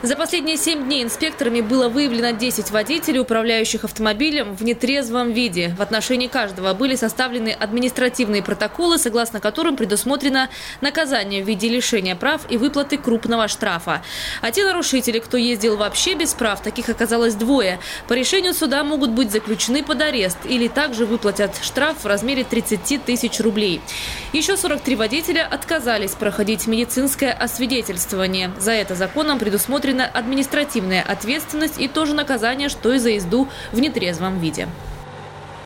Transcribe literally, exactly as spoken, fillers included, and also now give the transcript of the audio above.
За последние семь дней инспекторами было выявлено десять водителей, управляющих автомобилем в нетрезвом виде. В отношении каждого были составлены административные протоколы, согласно которым предусмотрено наказание в виде лишения прав и выплаты крупного штрафа. А те нарушители, кто ездил вообще без прав, таких оказалось двое. По решению суда могут быть заключены под арест или также выплатят штраф в размере тридцати тысяч рублей. Еще сорок три водителя отказались проходить медицинское освидетельствование. За это законом предусмотрена административная ответственность и тоже наказание, что и за езду в нетрезвом виде.